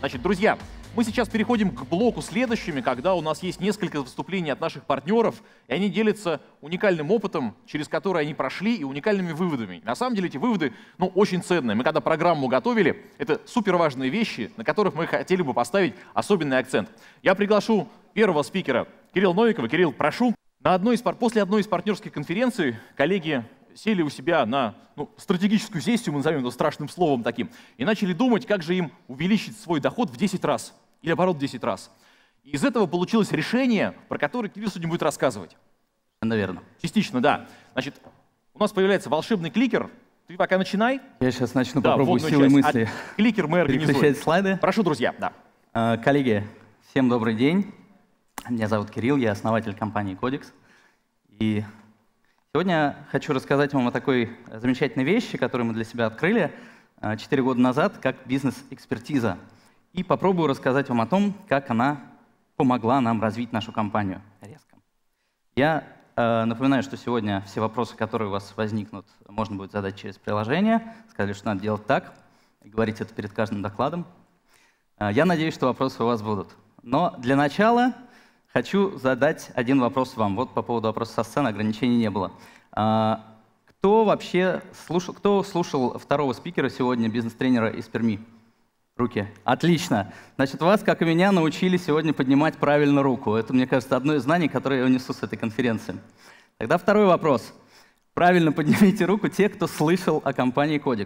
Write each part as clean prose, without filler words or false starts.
Значит, друзья, мы сейчас переходим к блоку следующими, когда у нас есть несколько выступлений от наших партнеров, и они делятся уникальным опытом, через который они прошли, и уникальными выводами. На самом деле эти выводы, очень ценные. Мы когда программу готовили, это супер важные вещи, на которых мы хотели бы поставить особенный акцент. Я приглашу первого спикера Кирилла Новикова. Кирилл, прошу. После одной из партнерских конференций коллеги сели у себя на стратегическую сессию, мы назовем это страшным словом таким, и начали думать, как же им увеличить свой доход в 10 раз, или оборот в 10 раз. И из этого получилось решение, про которое Кирилл сегодня будет рассказывать. Наверное. Частично, да. Значит, у нас появляется волшебный кликер. Ты пока начинай. Я сейчас начну, попробую силой мысли. Кликер мы организуем. Переключать слайды. Прошу, друзья. Да. Коллеги, всем добрый день. Меня зовут Кирилл, я основатель компании Codex. И сегодня хочу рассказать вам о такой замечательной вещи, которую мы для себя открыли 4 года назад, как бизнес-экспертиза. И попробую рассказать вам о том, как она помогла нам развить нашу компанию резко. Я напоминаю, что сегодня все вопросы, которые у вас возникнут, можно будет задать через приложение. Сказали, что надо делать так, и говорить это перед каждым докладом. Я надеюсь, что вопросы у вас будут. Но для начала хочу задать один вопрос вам. Вот по поводу вопроса со сцены ограничений не было. Кто вообще слушал второго спикера сегодня, бизнес-тренера из Перми? Руки. Отлично. Значит, вас, как и меня, научили сегодня поднимать правильно руку. Это, мне кажется, одно из знаний, которое я унесу с этой конференции. Тогда второй вопрос. Правильно поднимите руку те, кто слышал о компании Codex.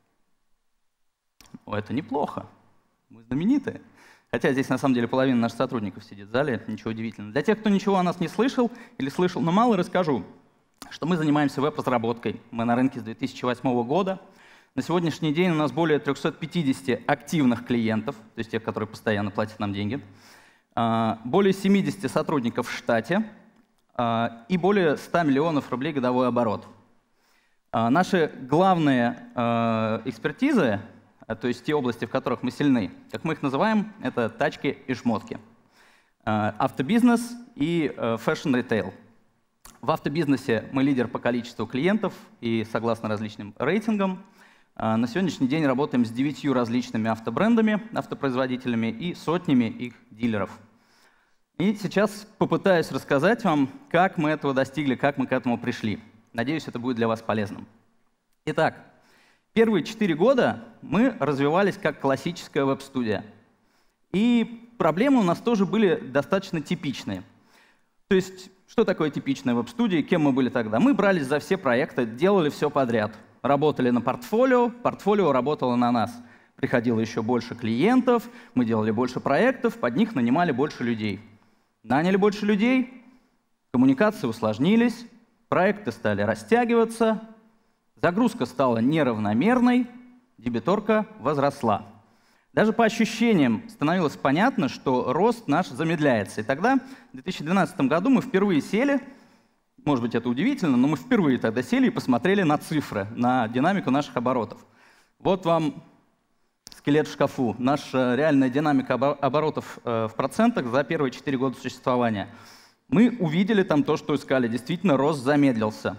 Это неплохо. Мы знаменитые. Хотя здесь, на самом деле, половина наших сотрудников сидит в зале, ничего удивительного. Для тех, кто ничего о нас не слышал или слышал, но мало, расскажу, что мы занимаемся веб-разработкой. Мы на рынке с 2008 года. На сегодняшний день у нас более 350 активных клиентов, то есть тех, которые постоянно платят нам деньги, более 70 сотрудников в штате и более 100 миллионов рублей годовой оборот. Наши главные экспертизы, то есть те области, в которых мы сильны, как мы их называем, это тачки и шмотки. Автобизнес и фэшн-ритейл. В автобизнесе мы лидер по количеству клиентов и согласно различным рейтингам. На сегодняшний день работаем с 9 различными автобрендами, автопроизводителями и сотнями их дилеров. И сейчас попытаюсь рассказать вам, как мы этого достигли, как мы к этому пришли. Надеюсь, это будет для вас полезным. Итак, первые 4 года мы развивались как классическая веб-студия. И проблемы у нас тоже были достаточно типичные. То есть, что такое типичная веб-студия, кем мы были тогда? Мы брались за все проекты, делали все подряд. Работали на портфолио, портфолио работало на нас. Приходило еще больше клиентов, мы делали больше проектов, под них нанимали больше людей. Наняли больше людей, коммуникации усложнились, проекты стали растягиваться, загрузка стала неравномерной, дебиторка возросла. Даже по ощущениям становилось понятно, что рост наш замедляется. И тогда, в 2012 году, мы впервые сели, может быть, это удивительно, но мы впервые тогда сели и посмотрели на цифры, на динамику наших оборотов. Вот вам скелет в шкафу. Наша реальная динамика оборотов в процентах за первые 4 года существования. Мы увидели там то, что искали. Действительно, рост замедлился.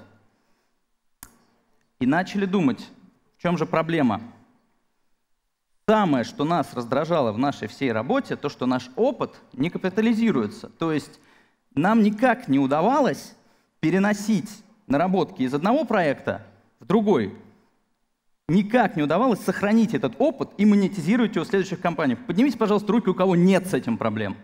И начали думать, в чем же проблема. Самое, что нас раздражало в нашей всей работе, то, что наш опыт не капитализируется. То есть нам никак не удавалось переносить наработки из одного проекта в другой. Никак не удавалось сохранить этот опыт и монетизировать его в следующих компаниях. Поднимите, пожалуйста, руки, у кого нет с этим проблем.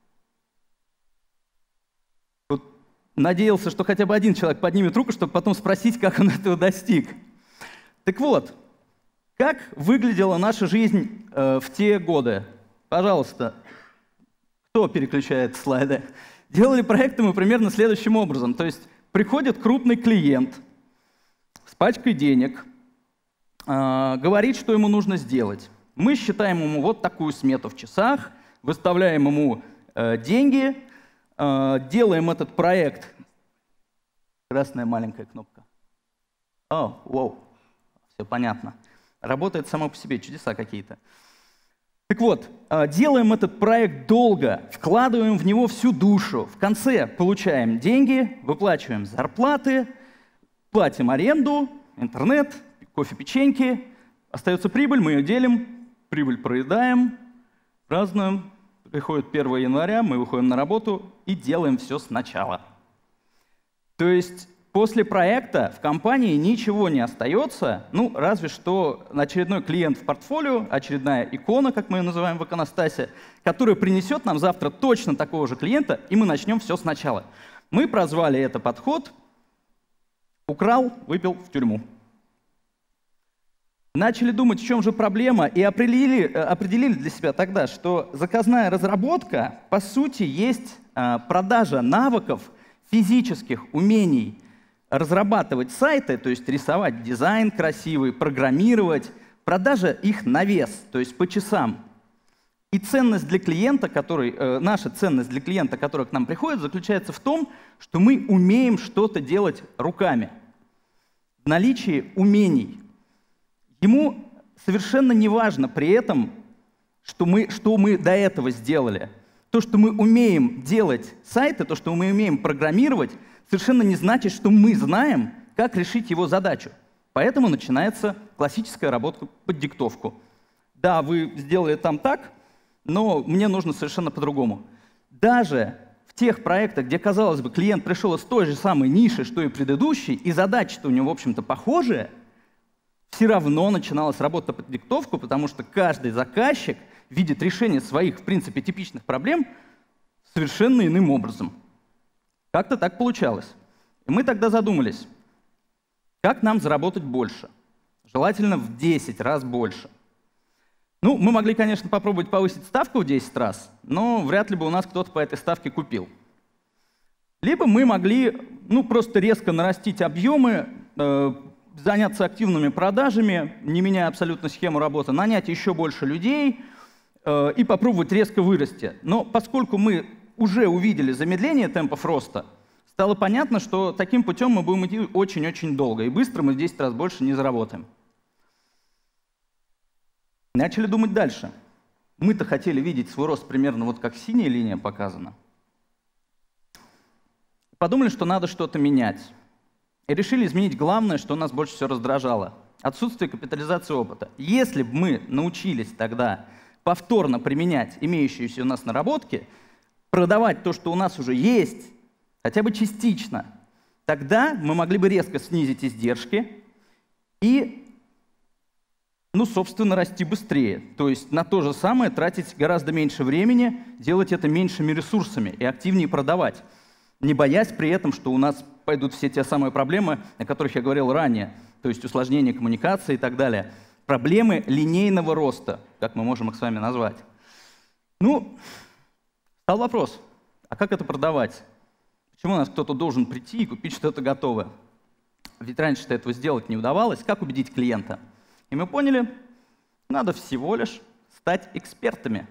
Тут надеялся, что хотя бы один человек поднимет руку, чтобы потом спросить, как он этого достиг. Так вот, как выглядела наша жизнь в те годы? Пожалуйста, кто переключает слайды? Делали проекты мы примерно следующим образом. То есть приходит крупный клиент с пачкой денег, говорит, что ему нужно сделать. Мы считаем ему вот такую смету в часах, выставляем ему деньги, делаем этот проект. Красная маленькая кнопка. О, вау, все понятно. Работает само по себе, чудеса какие-то. Так вот, делаем этот проект долго, вкладываем в него всю душу. В конце получаем деньги, выплачиваем зарплаты, платим аренду, интернет, кофе, печеньки. Остается прибыль, мы ее делим, прибыль проедаем, празднуем, приходит 1 января, мы выходим на работу и делаем все сначала. То есть после проекта в компании ничего не остается, ну, разве что очередной клиент в портфолио, очередная икона, как мы ее называем в иконостасе, которая принесет нам завтра точно такого же клиента, и мы начнем все сначала. Мы прозвали это подход «Украл, выпил в тюрьму». Начали думать, в чем же проблема, и определили для себя тогда, что заказная разработка, по сути, есть продажа навыков, физических умений разрабатывать сайты, то есть рисовать дизайн красивый, программировать, продажа их на вес, то есть по часам. И ценность для клиента, наша ценность для клиента, который к нам приходит, заключается в том, что мы умеем что-то делать руками, в наличии умений. Ему совершенно не важно при этом, что мы до этого сделали. То, что мы умеем делать сайты, то, что мы умеем программировать, совершенно не значит, что мы знаем, как решить его задачу. Поэтому начинается классическая работа под диктовку. Да, вы сделали там так, но мне нужно совершенно по-другому. Даже в тех проектах, где, казалось бы, клиент пришел из той же самой ниши, что и предыдущий, и задача-то у него, в общем-то, похожая, все равно начиналась работа под диктовку, потому что каждый заказчик видит решение своих, в принципе, типичных проблем совершенно иным образом. Как-то так получалось. И мы тогда задумались, как нам заработать больше? Желательно в 10 раз больше. Ну, мы могли, конечно, попробовать повысить ставку в 10 раз, но вряд ли бы у нас кто-то по этой ставке купил. Либо мы могли, просто резко нарастить объемы, заняться активными продажами, не меняя абсолютно схему работы, нанять еще больше людей и попробовать резко вырасти. Но поскольку мы уже увидели замедление темпов роста, стало понятно, что таким путем мы будем идти очень-очень долго, и быстро мы в 10 раз больше не заработаем. Начали думать дальше. Мы-то хотели видеть свой рост примерно вот как синяя линия показана. Подумали, что надо что-то менять. И решили изменить главное, что нас больше всего раздражало – отсутствие капитализации опыта. Если бы мы научились тогда повторно применять имеющиеся у нас наработки, продавать то, что у нас уже есть, хотя бы частично, тогда мы могли бы резко снизить издержки и, собственно, расти быстрее. То есть на то же самое тратить гораздо меньше времени, делать это меньшими ресурсами и активнее продавать, не боясь при этом, что у нас пойдут все те самые проблемы, о которых я говорил ранее, то есть усложнение коммуникации и так далее. Проблемы линейного роста, как мы можем их с вами назвать. Стал вопрос, а как это продавать? Почему у нас кто-то должен прийти и купить что-то готовое? Ведь раньше-то этого сделать не удавалось. Как убедить клиента? И мы поняли, надо всего лишь стать экспертами.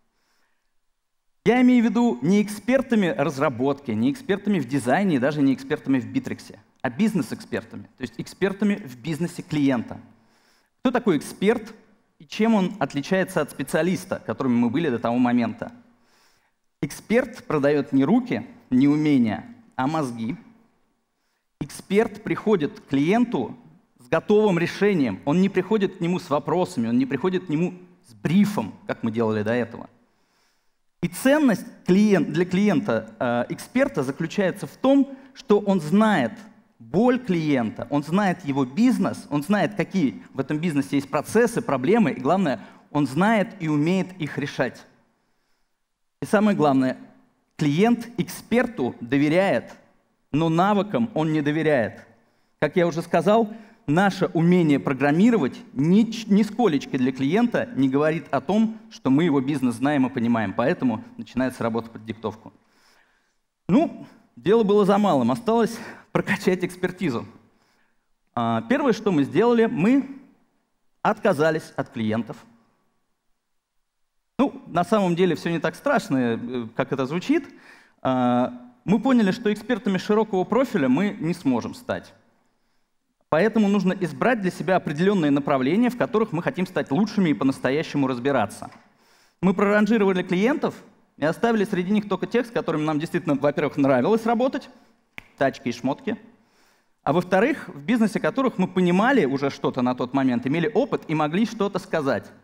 Я имею в виду не экспертами разработки, не экспертами в дизайне и даже не экспертами в Битриксе, а бизнес-экспертами, то есть экспертами в бизнесе клиента. Кто такой эксперт и чем он отличается от специалиста, которыми мы были до того момента? Эксперт продает не руки, не умения, а мозги. Эксперт приходит к клиенту с готовым решением. Он не приходит к нему с вопросами, он не приходит к нему с брифом, как мы делали до этого. И ценность для клиента-эксперта заключается в том, что он знает боль клиента, он знает его бизнес, он знает, какие в этом бизнесе есть процессы, проблемы, и главное, он знает и умеет их решать. И самое главное, клиент эксперту доверяет, но навыкам он не доверяет. Как я уже сказал, наше умение программировать нисколечко для клиента не говорит о том, что мы его бизнес знаем и понимаем. Поэтому начинается работа под диктовку. Дело было за малым. Осталось прокачать экспертизу. Первое, что мы сделали, мы отказались от клиентов. На самом деле все не так страшно, как это звучит. Мы поняли, что экспертами широкого профиля мы не сможем стать. Поэтому нужно избрать для себя определенные направления, в которых мы хотим стать лучшими и по-настоящему разбираться. Мы проранжировали клиентов и оставили среди них только тех, с которыми нам действительно, во-первых, нравилось работать, тачки и шмотки, а во-вторых, в бизнесе которых мы понимали уже что-то на тот момент, имели опыт и могли что-то сказать.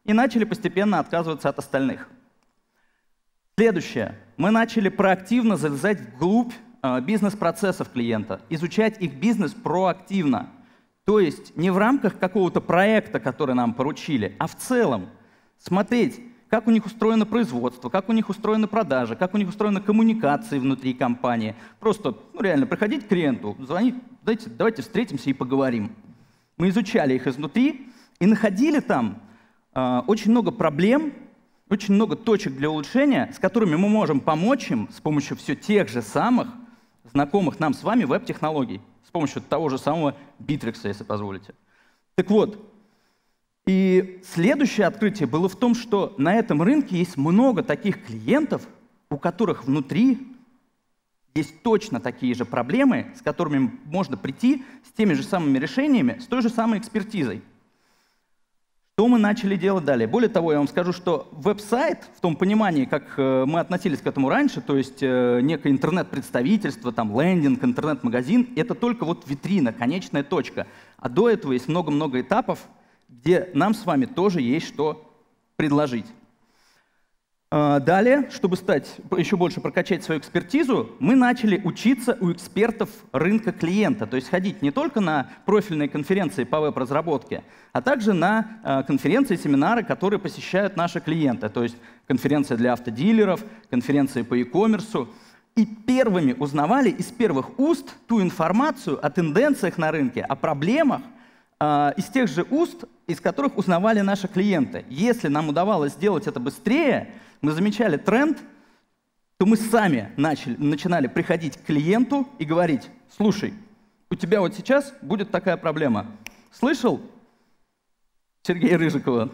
и начали постепенно отказываться от остальных. Следующее. Мы начали проактивно залезать вглубь бизнес-процессов клиента, изучать их бизнес проактивно. То есть не в рамках какого-то проекта, который нам поручили, а в целом смотреть, как у них устроено производство, как у них устроены продажи, как у них устроены коммуникации внутри компании. Просто реально приходить к клиенту, звонить, давайте встретимся и поговорим. Мы изучали их изнутри и находили там очень много проблем, очень много точек для улучшения, с которыми мы можем помочь им с помощью все тех же самых знакомых нам с вами веб-технологий, с помощью того же самого Bittrex, если позволите. Так вот, и следующее открытие было в том, что на этом рынке есть много таких клиентов, у которых внутри есть точно такие же проблемы, с которыми можно прийти с теми же самыми решениями, с той же самой экспертизой. Что мы начали делать далее? Более того, я вам скажу, что веб-сайт, в том понимании, как мы относились к этому раньше, то есть некое интернет-представительство, там, лендинг, интернет-магазин, это только вот витрина, конечная точка. А до этого есть много-много этапов, где нам с вами тоже есть что предложить. Далее, чтобы еще больше прокачать свою экспертизу, мы начали учиться у экспертов рынка клиента, то есть ходить не только на профильные конференции по веб-разработке, а также на конференции, семинары, которые посещают наши клиенты, то есть конференция для автодилеров, конференции по e-commerce. И первыми узнавали из первых уст ту информацию о тенденциях на рынке, о проблемах, из тех же уст, из которых узнавали наши клиенты. Если нам удавалось сделать это быстрее, мы замечали тренд, то мы сами начинали приходить к клиенту и говорить: слушай, у тебя вот сейчас будет такая проблема. Слышал Сергея Рыжикова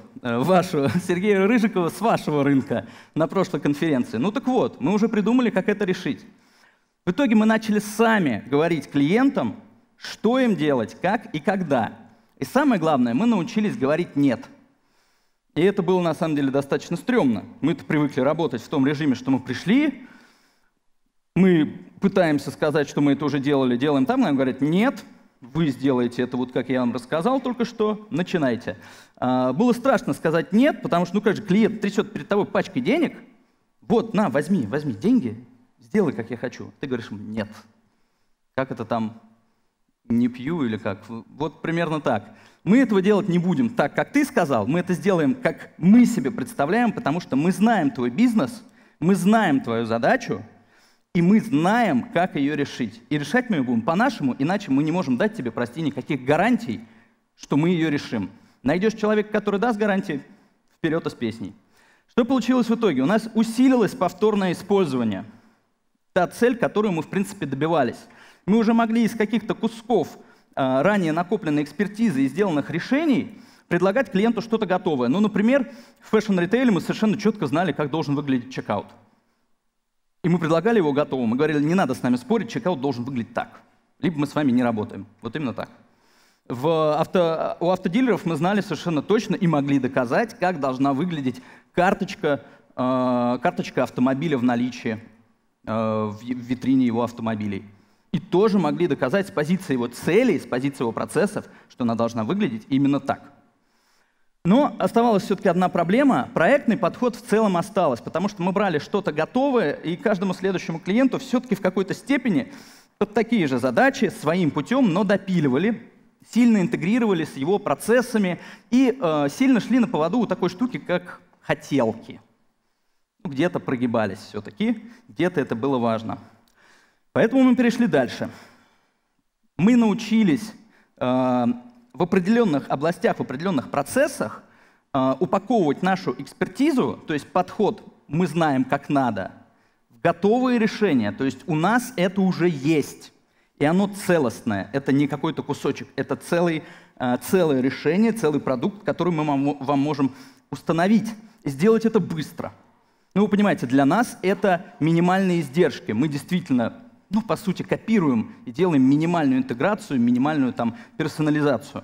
с вашего рынка на прошлой конференции? Ну так вот, мы уже придумали, как это решить. В итоге мы начали сами говорить клиентам, что им делать, как и когда. И самое главное, мы научились говорить «нет». И это было на самом деле достаточно стрёмно. Мы-то привыкли работать в том режиме, что мы пришли, мы пытаемся сказать, что мы это уже делали, делаем там, нам говорят: нет, вы сделаете это вот как я вам рассказал только что, начинайте. Было страшно сказать «нет», потому что, как же, клиент трясет перед тобой пачкой денег, вот, на, возьми деньги, сделай, как я хочу. Ты говоришь: нет. Как это там, не пью или как? Вот примерно так. Мы этого делать не будем так, как ты сказал, мы это сделаем, как мы себе представляем, потому что мы знаем твой бизнес, мы знаем твою задачу, и мы знаем, как ее решить. И решать мы ее будем по-нашему, иначе мы не можем дать тебе, прости, никаких гарантий, что мы ее решим. Найдешь человека, который даст гарантии, вперед и с песней. Что получилось в итоге? У нас усилилось повторное использование. Та цель, которую мы, в принципе, добивались. Мы уже могли из каких-то кусков ранее накопленной экспертизы и сделанных решений предлагать клиенту что-то готовое. Ну, например, в фэшн-ритейле мы совершенно четко знали, как должен выглядеть чекаут. И мы предлагали его готовым. Мы говорили: не надо с нами спорить, чекаут должен выглядеть так. Либо мы с вами не работаем. Вот именно так. У автодилеров мы знали совершенно точно и могли доказать, как должна выглядеть карточка автомобиля в наличии в витрине его автомобилей. И тоже могли доказать с позиции его целей, с позиции его процессов, что она должна выглядеть именно так. Но оставалась все-таки одна проблема. Проектный подход в целом остался, потому что мы брали что-то готовое, и каждому следующему клиенту все-таки в какой-то степени под такие же задачи своим путем, но допиливали, сильно интегрировали с его процессами и сильно шли на поводу у такой штуки, как хотелки. Где-то прогибались все-таки, где-то это было важно. Поэтому мы перешли дальше. Мы научились в определенных областях, в определенных процессах упаковывать нашу экспертизу, то есть подход «мы знаем, как надо», в готовые решения. То есть у нас это уже есть, и оно целостное. Это не какой-то кусочек, это целое решение, целый продукт, который мы вам можем установить. И сделать это быстро. Ну, вы понимаете, для нас это минимальные издержки. Мы действительно, по сути, копируем и делаем минимальную интеграцию, минимальную там персонализацию.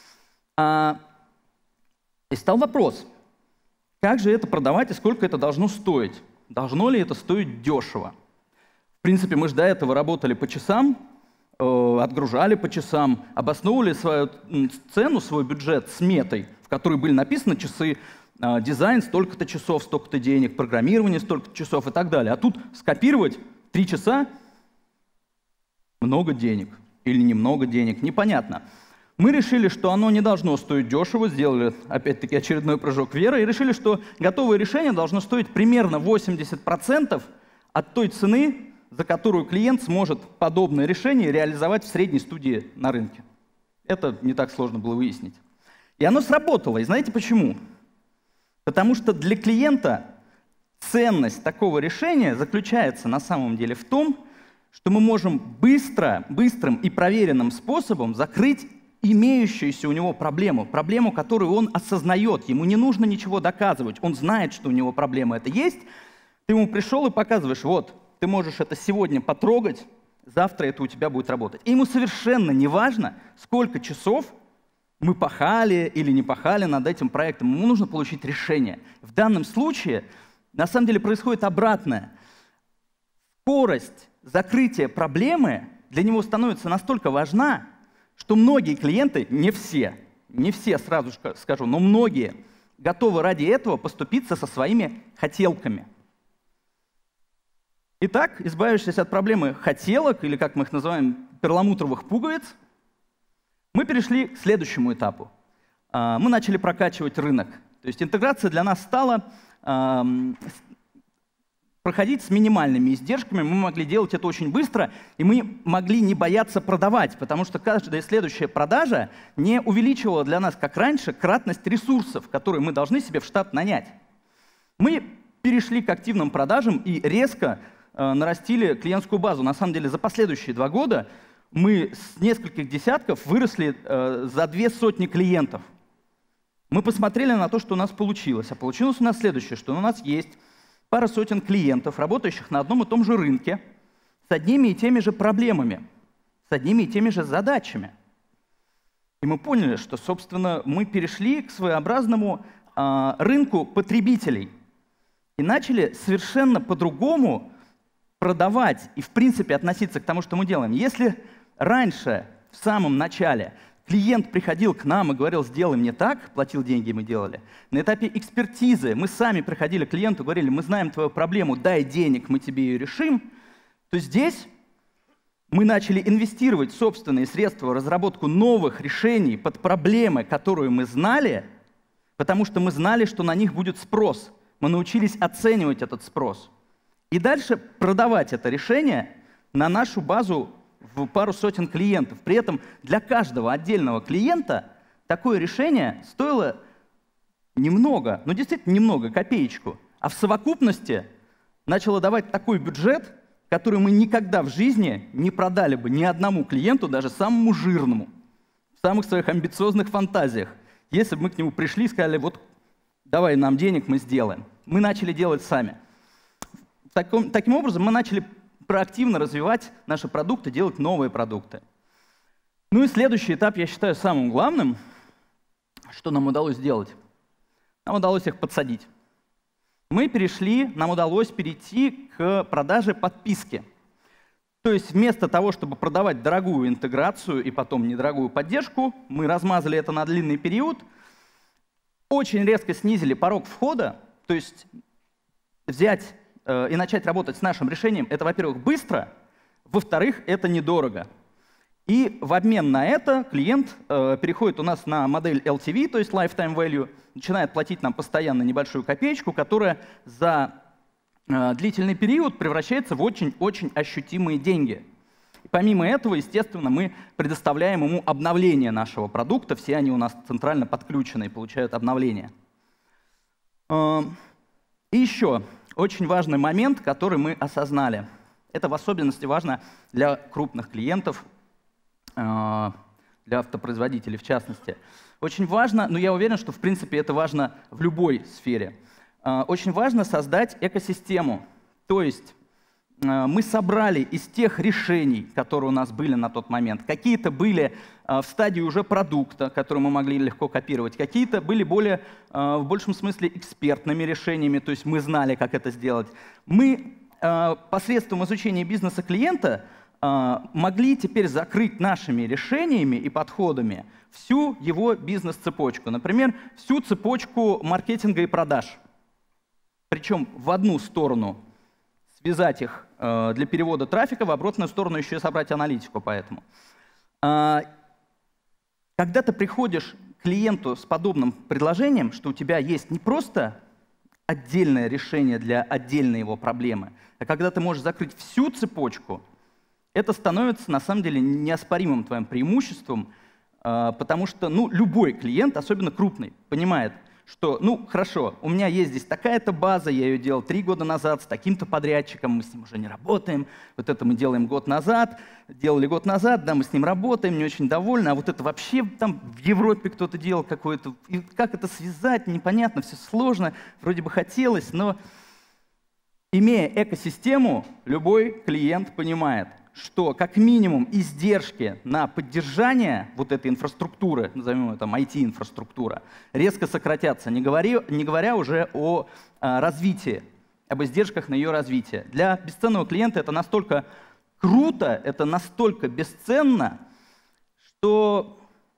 И стал вопрос, как же это продавать и сколько это должно стоить? Должно ли это стоить дешево? В принципе, мы же до этого работали по часам, отгружали по часам, обосновывали свою цену, свой бюджет сметой, в которой были написаны часы, дизайн столько-то часов, столько-то денег, программирование столько-то часов и так далее. А тут скопировать 3 часа много денег или немного денег, непонятно. Мы решили, что оно не должно стоить дешево, сделали опять-таки очередной прыжок веры и решили, что готовое решение должно стоить примерно 80% от той цены, за которую клиент сможет подобное решение реализовать в средней студии на рынке. Это не так сложно было выяснить. И оно сработало. И знаете почему? Потому что для клиента ценность такого решения заключается на самом деле в том, что мы можем быстрым и проверенным способом закрыть имеющуюся у него проблему, которую он осознает. Ему не нужно ничего доказывать. Он знает, что у него проблема это есть. Ты ему пришел и показываешь, вот, ты можешь это сегодня потрогать, завтра это у тебя будет работать. И ему совершенно не важно, сколько часов мы пахали или не пахали над этим проектом. Ему нужно получить решение. В данном случае, на самом деле, происходит обратное. Скорость закрытия проблемы для него становится настолько важна, что многие клиенты, не все сразу скажу, но многие готовы ради этого поступиться со своими хотелками. Итак, избавившись от проблемы хотелок, или как мы их называем, перламутровых пуговиц, мы перешли к следующему этапу. Мы начали прокачивать рынок. То есть интеграция для нас стала проходить с минимальными издержками. Мы могли делать это очень быстро, и мы могли не бояться продавать, потому что каждая следующая продажа не увеличивала для нас, как раньше, кратность ресурсов, которые мы должны себе в штат нанять. Мы перешли к активным продажам и резко нарастили клиентскую базу. На самом деле за последующие 2 года мы с нескольких десятков выросли за 200 клиентов. Мы посмотрели на то, что у нас получилось. А получилось у нас следующее, что у нас есть пара сотен клиентов, работающих на одном и том же рынке, с одними и теми же проблемами, с одними и теми же задачами. И мы поняли, что, собственно, мы перешли к своеобразному рынку потребителей и начали совершенно по-другому продавать и, в принципе, относиться к тому, что мы делаем. Если раньше, в самом начале, клиент приходил к нам и говорил, сделай мне так, платил деньги, мы делали. На этапе экспертизы мы сами приходили к клиенту, говорили, мы знаем твою проблему, дай денег, мы тебе ее решим. То здесь мы начали инвестировать собственные средства в разработку новых решений под проблемы, которые мы знали, потому что мы знали, что на них будет спрос. Мы научились оценивать этот спрос. И дальше продавать это решение на нашу базу в пару сотен клиентов. При этом для каждого отдельного клиента такое решение стоило немного, ну действительно немного, копеечку. А в совокупности начало давать такой бюджет, который мы никогда в жизни не продали бы ни одному клиенту, даже самому жирному, в самых своих амбициозных фантазиях. Если бы мы к нему пришли и сказали, вот давай нам денег, мы сделаем. Мы начали делать сами. Таким образом мы начали проактивно развивать наши продукты, делать новые продукты. Ну и следующий этап, я считаю, самым главным, что нам удалось сделать. Нам удалось их подсадить. Нам удалось перейти к продаже подписки. То есть вместо того, чтобы продавать дорогую интеграцию и потом недорогую поддержку, мы размазали это на длинный период, очень резко снизили порог входа, то есть взять и начать работать с нашим решением, это, во-первых, быстро, во-вторых, это недорого. И в обмен на это клиент переходит у нас на модель LTV, то есть Lifetime Value, начинает платить нам постоянно небольшую копеечку, которая за длительный период превращается в очень-очень ощутимые деньги. И помимо этого, естественно, мы предоставляем ему обновление нашего продукта, все они у нас центрально подключены и получают обновление. И еще очень важный момент, который мы осознали. Это в особенности важно для крупных клиентов, для автопроизводителей в частности. Очень важно, но я уверен, что в принципе это важно в любой сфере. Очень важно создать экосистему. То есть мы собрали из тех решений, которые у нас были на тот момент, какие-то были в стадии уже продукта, которые мы могли легко копировать, какие-то были в большем смысле экспертными решениями, то есть мы знали, как это сделать. Мы посредством изучения бизнеса клиента могли теперь закрыть нашими решениями и подходами всю его бизнес-цепочку. Например, всю цепочку маркетинга и продаж. Причем в одну сторону связать их для перевода трафика, в обратную сторону еще и собрать аналитику по этому. Когда ты приходишь к клиенту с подобным предложением, что у тебя есть не просто отдельное решение для отдельной его проблемы, а когда ты можешь закрыть всю цепочку, это становится на самом деле неоспоримым твоим преимуществом, потому что любой клиент, особенно крупный, понимает, что, хорошо, у меня есть здесь такая-то база, я ее делал 3 года назад с таким-то подрядчиком, мы с ним уже не работаем, вот это мы делаем год назад, делали год назад, да, мы с ним работаем, не очень довольны, а вот это вообще там в Европе кто-то делал какое-то, и как это связать, непонятно, все сложно, вроде бы хотелось, но имея экосистему, любой клиент понимает, что как минимум издержки на поддержание вот этой инфраструктуры, назовем ее там IT-инфраструктура, резко сократятся, не говоря уже о развитии, об издержках на ее развитие. Для бесценного клиента это настолько круто, это настолько бесценно, что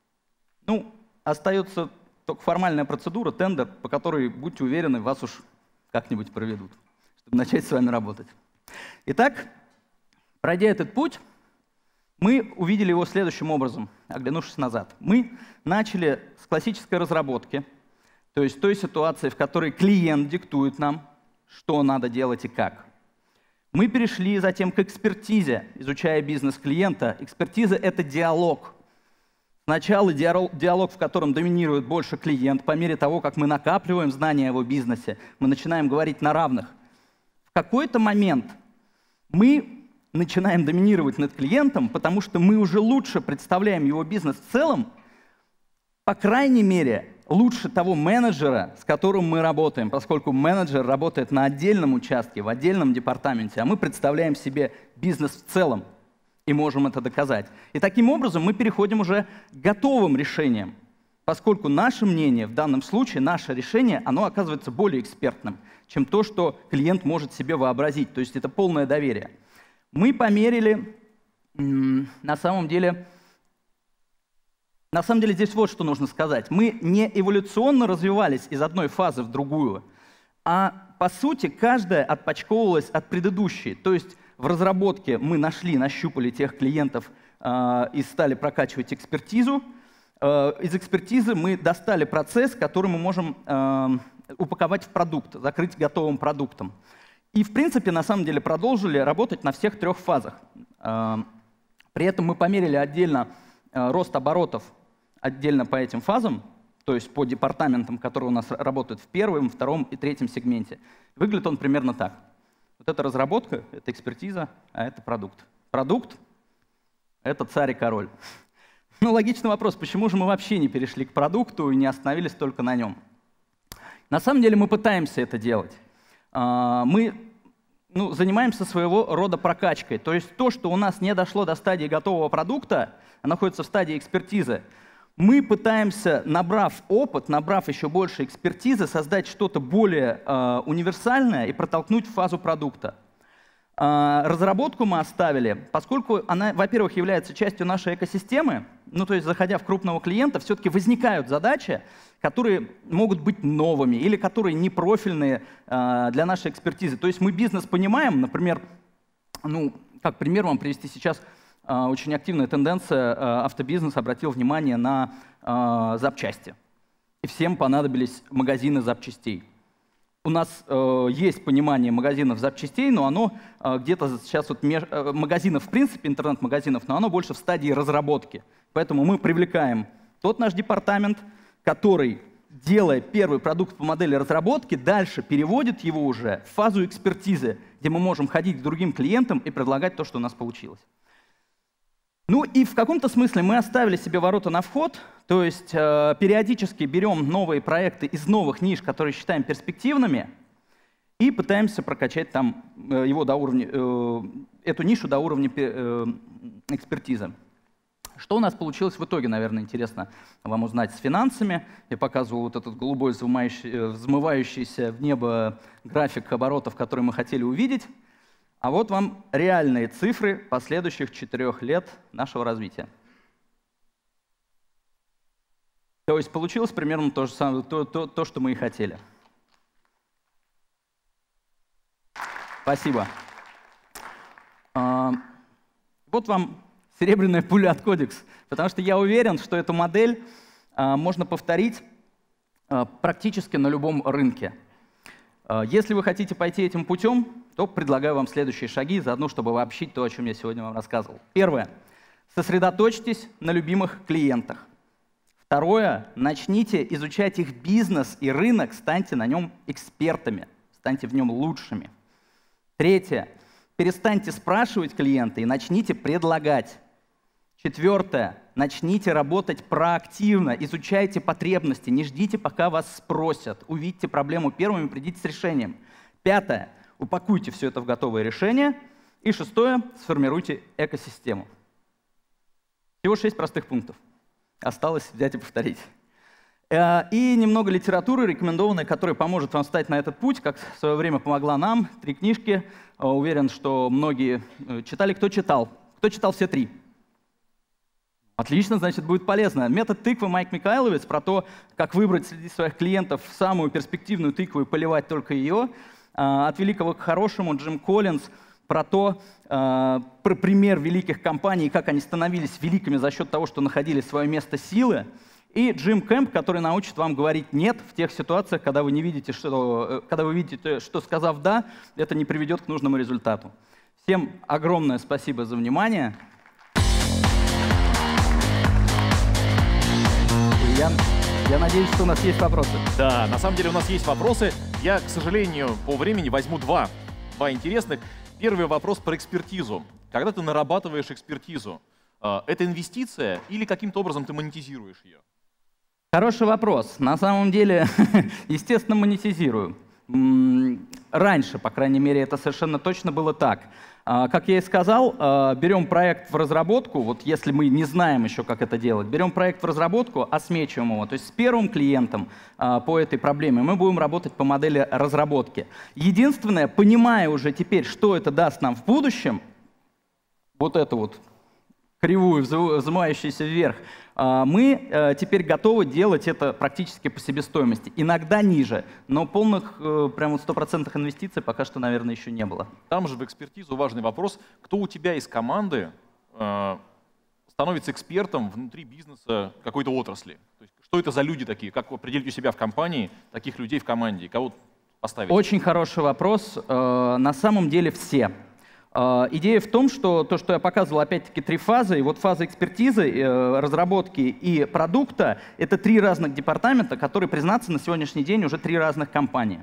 остается только формальная процедура, тендер, по которой, будьте уверены, вас уж как-нибудь проведут, чтобы начать с вами работать. Итак, пройдя этот путь, мы увидели его следующим образом, оглянувшись назад. Мы начали с классической разработки, то есть той ситуации, в которой клиент диктует нам, что надо делать и как. Мы перешли затем к экспертизе, изучая бизнес клиента. Экспертиза — это диалог. Сначала диалог, в котором доминирует больше клиент. По мере того, как мы накапливаем знания о его бизнесе, мы начинаем говорить на равных. В какой-то момент мы начинаем доминировать над клиентом, потому что мы уже лучше представляем его бизнес в целом, по крайней мере, лучше того менеджера, с которым мы работаем, поскольку менеджер работает на отдельном участке, в отдельном департаменте, а мы представляем себе бизнес в целом и можем это доказать. И таким образом мы переходим уже к готовым решениям, поскольку наше мнение в данном случае, наше решение, оно оказывается более экспертным, чем то, что клиент может себе вообразить. То есть это полное доверие. Мы померили, на самом деле здесь вот что нужно сказать. Мы не эволюционно развивались из одной фазы в другую, а по сути каждая отпочковывалась от предыдущей. То есть в разработке мы нащупали тех клиентов и стали прокачивать экспертизу. Из экспертизы мы достали процесс, который мы можем упаковать в продукт, закрыть готовым продуктом. И, в принципе, на самом деле продолжили работать на всех 3 фазах. При этом мы померили отдельно рост оборотов отдельно по этим фазам, то есть по департаментам, которые у нас работают в 1-м, 2-м и 3-м сегменте. Выглядит он примерно так. Вот это разработка, это экспертиза, а это продукт. Продукт — это царь и король. Логичный вопрос, почему же мы вообще не перешли к продукту и не остановились только на нем? На самом деле мы пытаемся это делать. Мы занимаемся своего рода прокачкой. То есть то, что у нас не дошло до стадии готового продукта, а находится в стадии экспертизы, мы пытаемся, набрав опыт, набрав еще больше экспертизы, создать что-то более универсальное и протолкнуть в фазу продукта. Разработку мы оставили, поскольку она, во-первых, является частью нашей экосистемы, то есть заходя в крупного клиента, все-таки возникают задачи, которые могут быть новыми или которые не профильные для нашей экспертизы. То есть мы бизнес понимаем, например, как пример вам привести сейчас, очень активная тенденция, автобизнес обратил внимание на запчасти. И всем понадобились магазины запчастей. У нас есть понимание магазинов запчастей, но оно где-то сейчас магазинов, в принципе, интернет-магазинов, но оно больше в стадии разработки. Поэтому мы привлекаем тот наш департамент, который, делая первый продукт по модели разработки, дальше переводит его уже в фазу экспертизы, где мы можем ходить к другим клиентам и предлагать то, что у нас получилось. И в каком-то смысле мы оставили себе ворота на вход, то есть периодически берем новые проекты из новых ниш, которые считаем перспективными, и пытаемся прокачать там его до уровня, эту нишу до уровня экспертизы. Что у нас получилось в итоге, наверное, интересно вам узнать с финансами. Я показываю вот этот голубой взмывающийся в небо график оборотов, который мы хотели увидеть. А вот вам реальные цифры последующих 4 лет нашего развития. То есть получилось примерно то же самое, то, что мы и хотели. Спасибо. Вот вам серебряная пуля от Codex, потому что я уверен, что эту модель можно повторить практически на любом рынке. Если вы хотите пойти этим путем, то предлагаю вам следующие шаги, заодно, чтобы обобщить то, о чем я сегодня вам рассказывал. Первое. Сосредоточьтесь на любимых клиентах. Второе. Начните изучать их бизнес и рынок, станьте на нем экспертами, станьте в нем лучшими. Третье. Перестаньте спрашивать клиента и начните предлагать. Четвертое. Начните работать проактивно, изучайте потребности, не ждите, пока вас спросят. Увидьте проблему первыми, придите с решением. Пятое. Упакуйте все это в готовое решение. И шестое. Сформируйте экосистему. Всего 6 простых пунктов. Осталось взять и повторить. И немного литературы рекомендованной, которая поможет вам встать на этот путь, как в свое время помогла нам. 3 книжки. Уверен, что многие читали. Кто читал? Кто читал все 3? Отлично, значит, будет полезно. Метод тыквы Майк Микайловец про то, как выбрать среди своих клиентов самую перспективную тыкву и поливать только ее. От великого к хорошему Джим Коллинз про пример великих компаний, как они становились великими за счет того, что находили свое место силы. И Джим Кэмп, который научит вам говорить «нет» в тех ситуациях, когда вы видите, что сказав «да», это не приведет к нужному результату. Всем огромное спасибо за внимание. Я надеюсь, что у нас есть вопросы. Да, на самом деле у нас есть вопросы. Я, к сожалению, по времени возьму два интересных. Первый вопрос про экспертизу. Когда ты нарабатываешь экспертизу, это инвестиция или каким-то образом ты монетизируешь ее? Хороший вопрос. На самом деле, естественно, монетизирую. Раньше, по крайней мере, это совершенно точно было так. Как я и сказал, берем проект в разработку, вот если мы не знаем еще, как это делать, берем проект в разработку, осмечиваем его, то есть с первым клиентом по этой проблеме мы будем работать по модели разработки. Единственное, понимая уже теперь, что это даст нам в будущем, вот эту вот кривую, взымающуюся вверх, мы теперь готовы делать это практически по себестоимости. Иногда ниже, но полных прям 100% инвестиций пока что, наверное, еще не было. Там же в экспертизу важный вопрос, кто у тебя из команды становится экспертом внутри бизнеса какой-то отрасли? То есть, что это за люди такие? Как определить у себя в компании таких людей в команде? Кого поставить? Очень хороший вопрос. На самом деле все. Идея в том, что то, что я показывал, опять-таки 3 фазы, и вот фаза экспертизы, разработки и продукта — это 3 разных департамента, которые, признаться, на сегодняшний день уже 3 разных компании.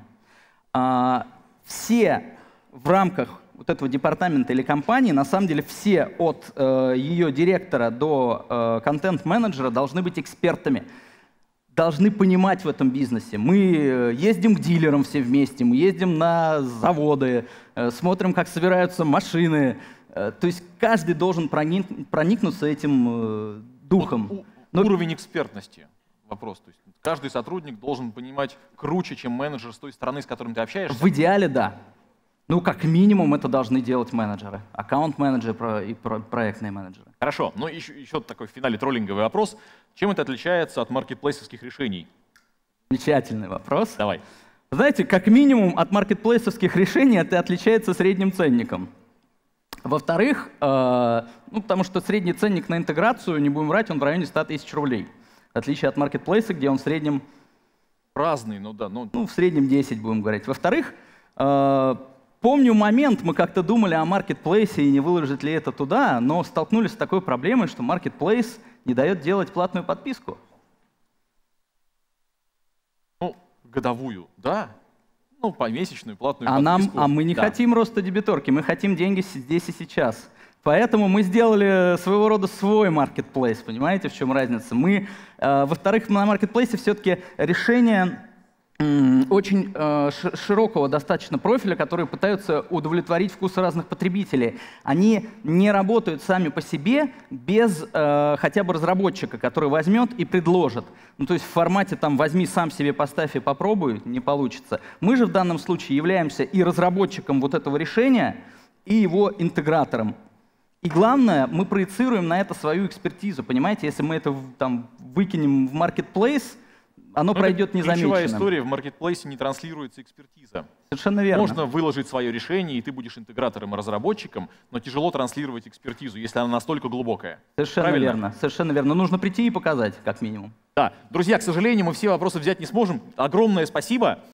Все в рамках вот этого департамента или компании, на самом деле все от ее директора до контент-менеджера должны быть экспертами, должны понимать в этом бизнесе. Мы ездим к дилерам все вместе, мы ездим на заводы, смотрим, как собираются машины. То есть каждый должен проникнуться этим духом. Уровень экспертности. Вопрос. То есть каждый сотрудник должен понимать круче, чем менеджер с той стороны, с которым ты общаешься? В идеале, да. Ну, как минимум, это должны делать менеджеры. Аккаунт-менеджеры и проектные менеджеры. Хорошо. Ну, еще такой в финале троллинговый вопрос. Чем это отличается от маркетплейсовских решений? Замечательный вопрос. Давай. Знаете, как минимум от маркетплейсовских решений это отличается средним ценником. Во-вторых, потому что средний ценник на интеграцию, не будем врать, он в районе 100 000 рублей. В отличие от маркетплейса, где он в среднем... Разный, ну да. Ну, в среднем 10, будем говорить. Во-вторых, помню момент, мы как-то думали о маркетплейсе и не выложить ли это туда, но столкнулись с такой проблемой, что маркетплейс не дает делать платную подписку. Ну, годовую, да. Ну, помесячную платную подписку. А мы не хотим роста дебиторки, мы хотим деньги здесь и сейчас. Поэтому мы сделали своего рода свой маркетплейс, понимаете, в чем разница? Во-вторых, на маркетплейсе все-таки решение очень широкого достаточно профиля, которые пытаются удовлетворить вкусы разных потребителей. Они не работают сами по себе без хотя бы разработчика, который возьмет и предложит. Ну, то есть в формате там «возьми сам себе, поставь и попробуй» не получится. Мы же в данном случае являемся и разработчиком вот этого решения, и его интегратором. И главное, мы проецируем на это свою экспертизу, понимаете? Если мы это там выкинем в marketplace, оно пройдет незамеченным. Ключевая история: в маркетплейсе не транслируется экспертиза. Совершенно верно. Можно выложить свое решение, и ты будешь интегратором и разработчиком, но тяжело транслировать экспертизу, если она настолько глубокая. Совершенно Правильно? верно. Совершенно верно. Нужно прийти и показать, как минимум. Да. Друзья, к сожалению, мы все вопросы взять не сможем. Огромное спасибо.